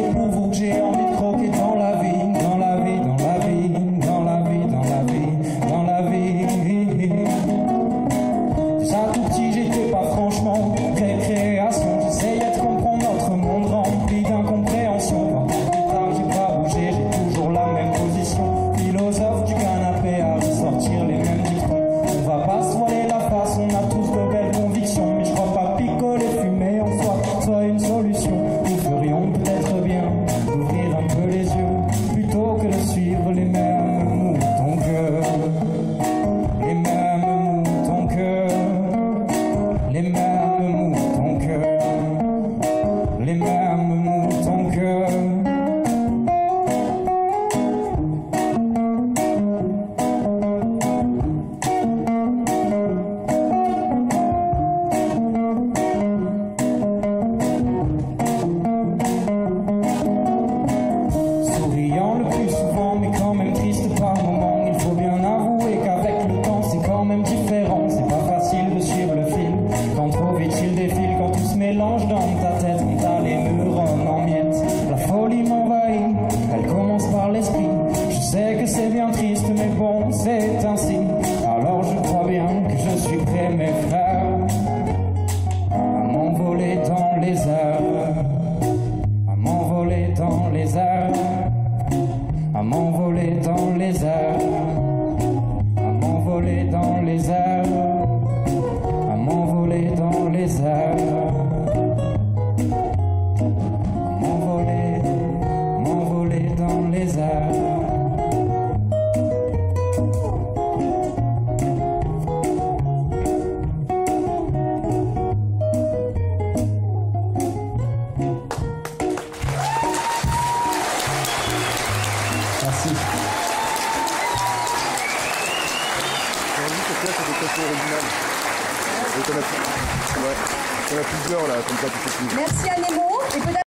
C'est pour vous que j'ai envie de croquer dans la vie, dans la vie, dans la vie, dans la vie, dans la vie, dans la vie. Déjà tout petit, j'étais pas franchement récréation. J'essayais de comprendre notre monde rempli d'incompréhension. Plus tard, j'ai pas bougé, j'ai toujours la même position. Philosophe du canapé à ressortir les mêmes dictons. On va pas se voiler la face, on a tous de belles convictions. Mais je crois pas picoler, fumer en soi soit une solution. Nous ferions peut-être bien d'ouvrir un peu les yeux plutôt que de suivre les mêmes moutons que les mêmes moutons que les mêmes moutons que les mêmes moutons que. Souriant le plus souvent, mais quand même triste par moments. Il faut bien avouer qu'avec le temps, c'est quand même différent. C'est pas facile de suivre le fil quand trop vite il défile, quand tout se mélange dans ta tête, quand t'as les neurones en miettes. La folie m'envahit, elle commence par l'esprit. Je sais que c'est bien triste, mais bon, c'est ainsi. Alors je crois bien que je suis prêt, mes frères, à m'envoler dans les airs, à m'envoler dans les airs, à m'envoler dans les airs, à m'envoler dans les airs, à m'envoler dans les airs, à m'envoler, m'envoler dans les airs. Merci. J'ai envie que c'est des chansons originales. Et t'en as plusieurs là, comme ça tu fais plus. Merci à Nemo. Et peut-être